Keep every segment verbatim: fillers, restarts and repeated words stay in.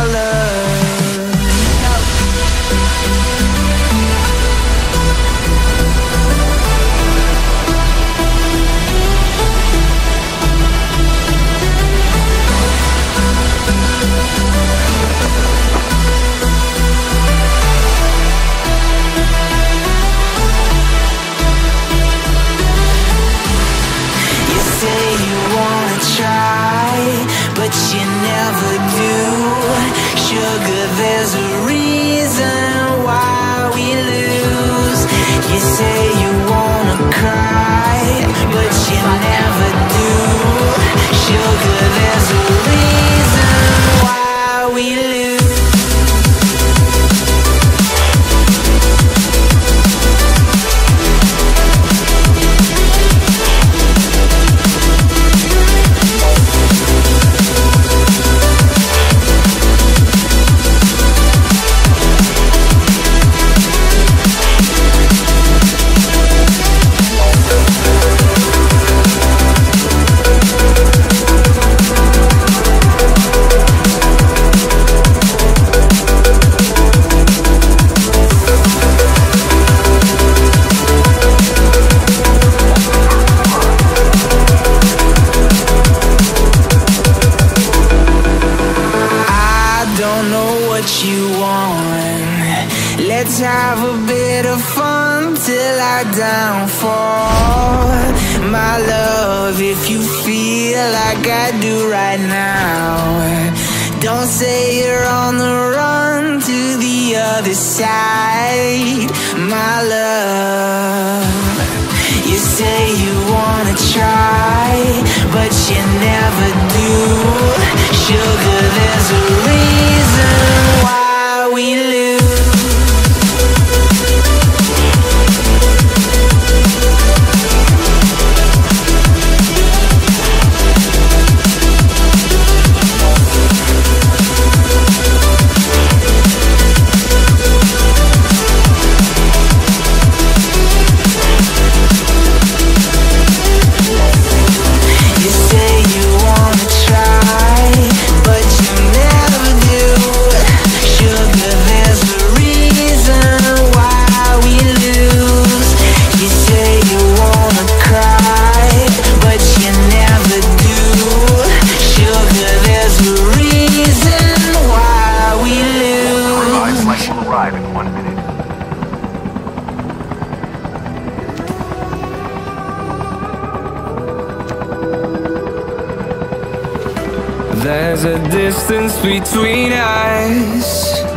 love. But you never do. Sugar, there's a reason why we lose. You say you wanna cry, but you never do. Sugar, there's a reason why we lose. You want. Let's have a bit of fun till I downfall. My love, if you feel like I do right now, don't say you're on the run to the other side. My love, you say you wanna try, but you never do. Sugar, there's a reason why we lose. You say you wanna try, but you never do. Sugar, there's a reason why we lose. You say you wanna cry, but you never do. Sugar, there's a reason why we lose. Revised flight will arrive in one minute. There's a distance between us.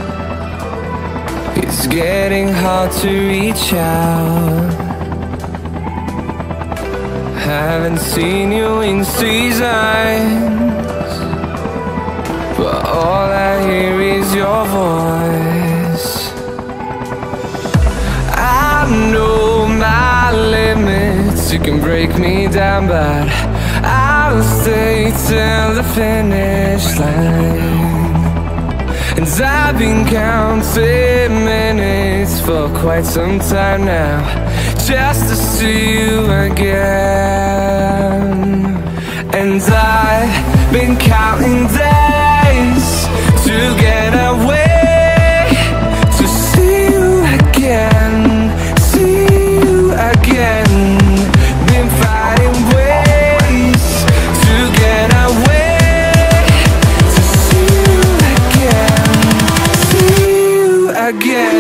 It's getting hard to reach out. Haven't seen you in seasons, but all I hear is your voice. I know my limits, you can break me down, but I'll stay till the finish line. And I've been counting minutes for quite some time now, just to see you again. And I've been counting days to get away, to see you again, see you again. Been fighting ways to get away, to see you again, see you again.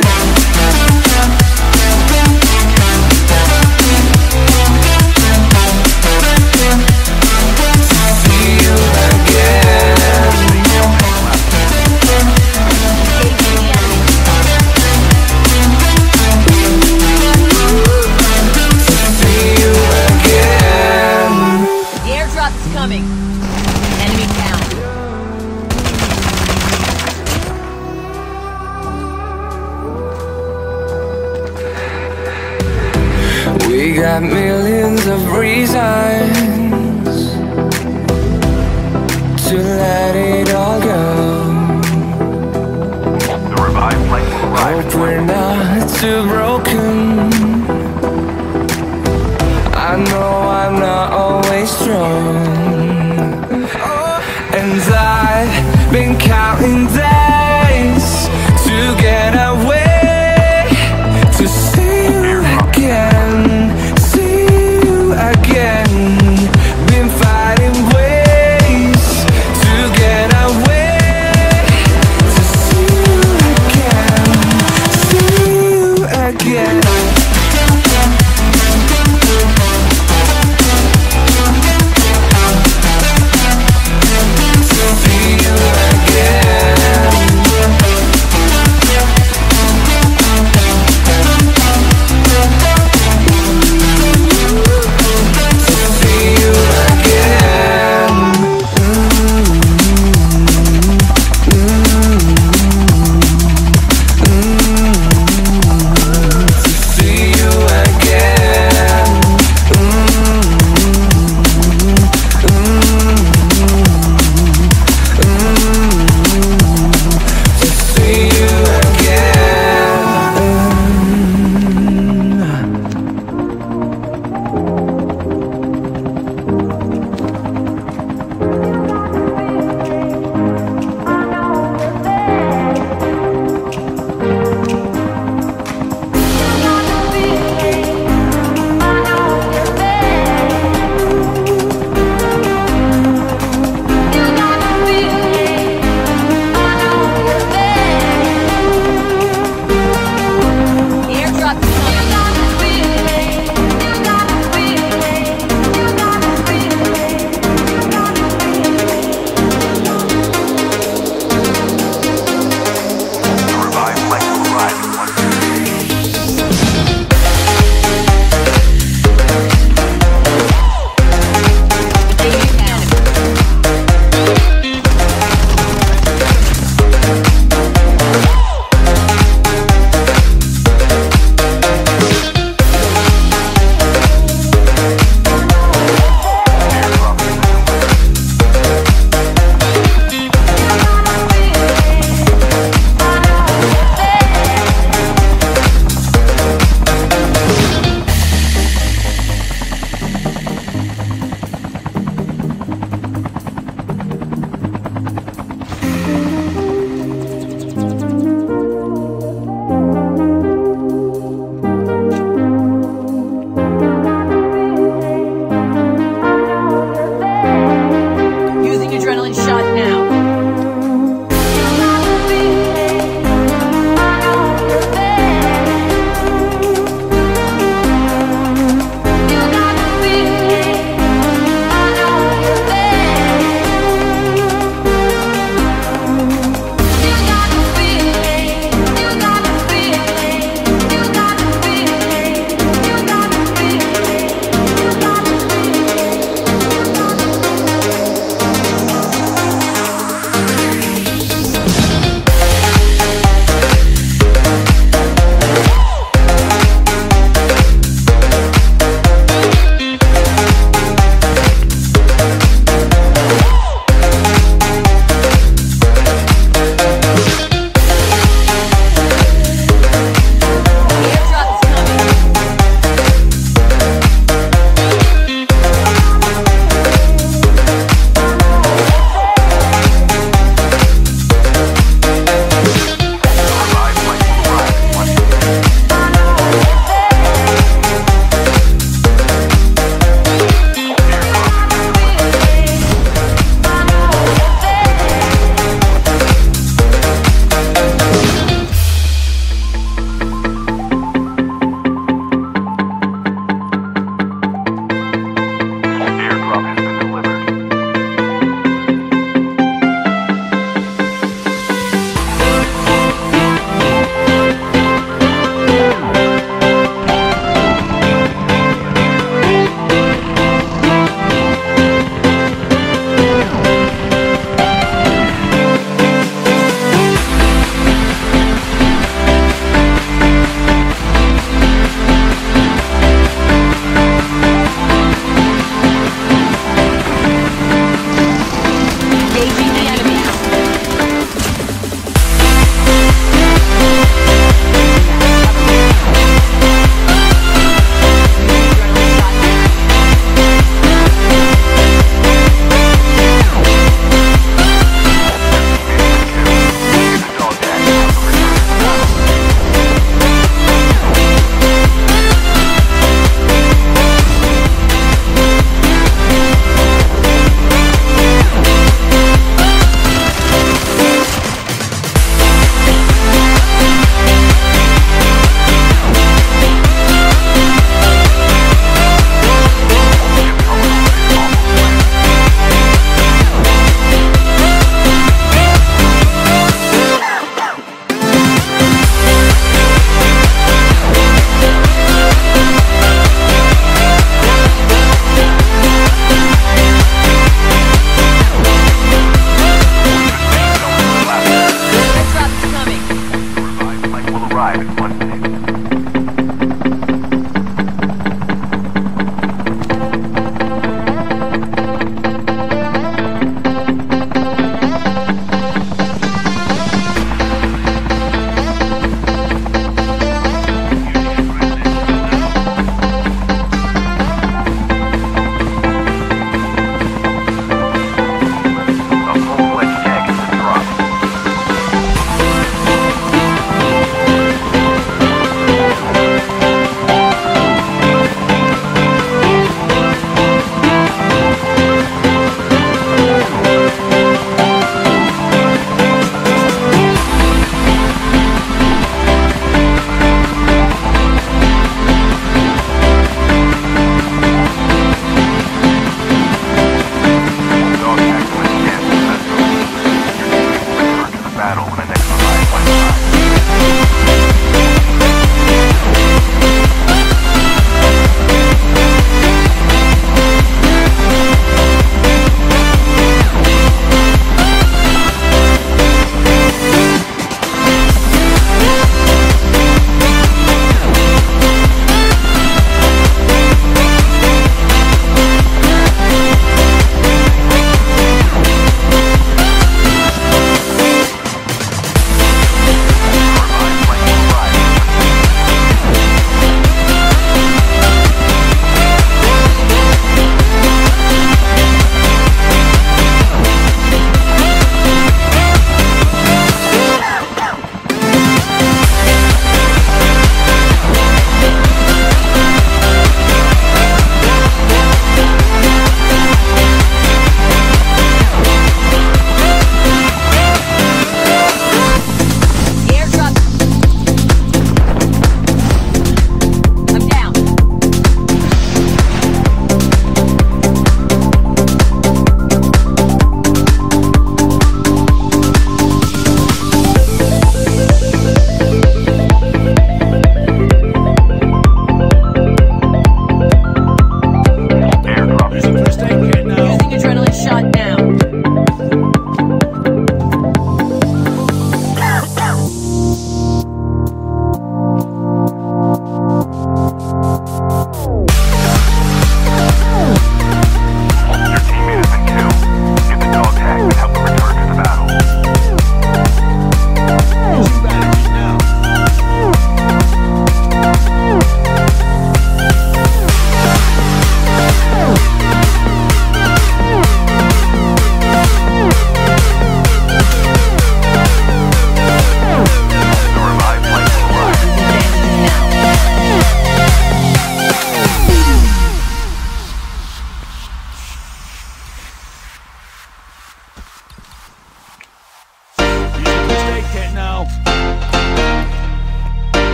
Coming. Enemy down. We got millions of reasons to let it all go. The revived flight will arrive. Hope we're not too broken